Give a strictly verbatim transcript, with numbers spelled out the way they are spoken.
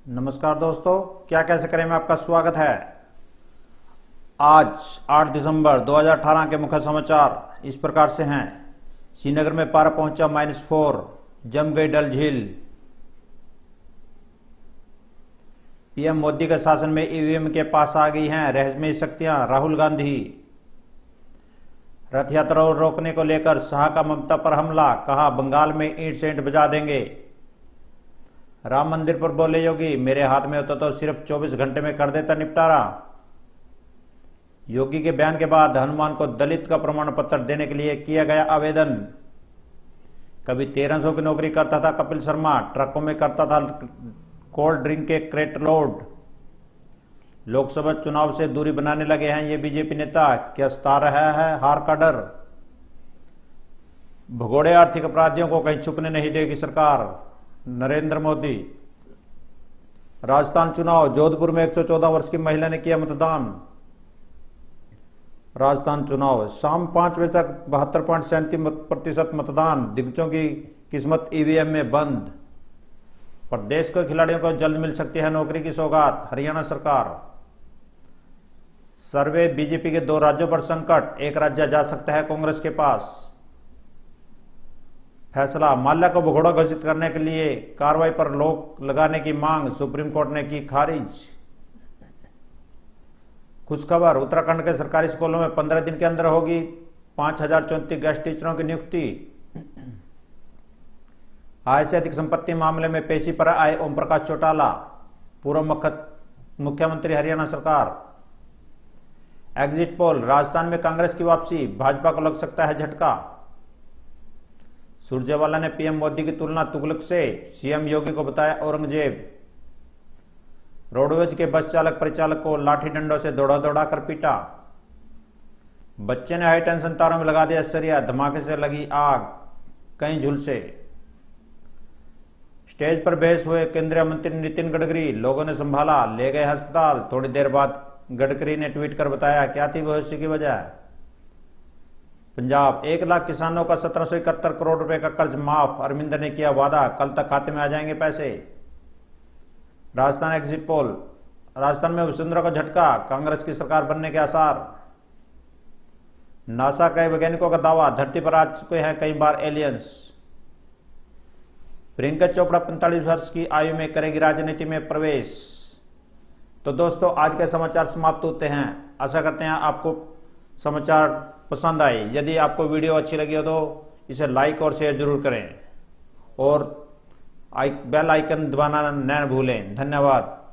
नमस्कार दोस्तों, क्या कैसे करें में आपका स्वागत है। आज आठ दिसंबर दो हज़ार अठारह के मुख्य समाचार इस प्रकार से हैं। श्रीनगर में पारा पहुंचा माइनस फोर, जम गई डल झील। पीएम मोदी के शासन में ईवीएम के पास आ गई हैं रहस्यमयी शक्तियां, राहुल गांधी। रथ यात्रा रोकने को लेकर शाह का ममता पर हमला, कहा बंगाल में ईंट से ईंट बजा देंगे। राम मंदिर पर बोले योगी, मेरे हाथ में होता तो सिर्फ चौबीस घंटे में कर देता निपटारा। योगी के बयान के बाद हनुमान को दलित का प्रमाण पत्र देने के लिए किया गया आवेदन। कभी तेरह सौ की नौकरी करता था कपिल शर्मा, ट्रकों में करता था कोल्ड ड्रिंक के क्रेट लोड। लोकसभा चुनाव से दूरी बनाने लगे हैं ये बीजेपी नेता, क्या सता रहा है हार का डर। भगोड़े आर्थिक अपराधियों को कहीं छुपने नहीं देगी सरकार, नरेंद्र मोदी। राजस्थान चुनाव, जोधपुर में एक सौ चौदह वर्ष की महिला ने किया मतदान। राजस्थान चुनाव, शाम पांच बजे तक बहत्तर पॉइंट सैंतीस प्रतिशत मतदान, दिग्गजों की किस्मत ईवीएम में बंद। प्रदेश के खिलाड़ियों को जल्द मिल सकती है नौकरी की सौगात, हरियाणा सरकार। सर्वे, बीजेपी के दो राज्यों पर संकट, एक राज्य जा सकता है कांग्रेस के पास। फैसला, माल्या को भगोड़ा घोषित करने के लिए कार्रवाई पर रोक लगाने की मांग, सुप्रीम कोर्ट ने की खारिज। खुशखबर, उत्तराखंड के सरकारी स्कूलों में पंद्रह दिन के अंदर होगी पांच हजार चौंतीस गेस्ट टीचरों की नियुक्ति। आय से अधिक संपत्ति मामले में पेशी पर आए ओम प्रकाश चौटाला, पूर्व मुख्यमंत्री हरियाणा सरकार। एग्जिट पोल, राजस्थान में कांग्रेस की वापसी, भाजपा को लग सकता है झटका। सुरजेवाला ने पीएम मोदी की तुलना तुगलक से, सीएम योगी को बताया औरंगजेब। रोडवेज के बस चालक परिचालक को लाठी डंडों से दौड़ा दौड़ा कर पीटा। बच्चे ने हाई टेंशन तारों में लगा दिया सरिया, धमाके से लगी आग, कई झुलसे। स्टेज पर बेहोश हुए केंद्रीय मंत्री नितिन गडकरी, लोगों ने संभाला, ले गए अस्पताल। थोड़ी देर बाद गडकरी ने ट्वीट कर बताया क्या थी बेहोशी की वजह। पंजाब, एक लाख किसानों का सत्रह सौ इकहत्तर करोड़ रुपए का कर्ज माफ, अरविंद ने किया वादा, कल तक खाते में आ जाएंगे पैसे। राजस्थान एग्जिट पोल, राजस्थान में वसुंधरा को झटका, कांग्रेस की सरकार बनने के आसार। नासा के वैज्ञानिकों का दावा, धरती पर आ चुके हैं कई बार एलियंस। प्रियंका चोपड़ा पैंतालीस वर्ष की आयु में करेगी राजनीति में प्रवेश। तो दोस्तों, आज के समाचार समाप्त होते हैं। आशा करते हैं आपको समाचार पसंद आए। यदि आपको वीडियो अच्छी लगी हो तो इसे लाइक और शेयर जरूर करें और बेल आइकन दबाना न भूलें। धन्यवाद।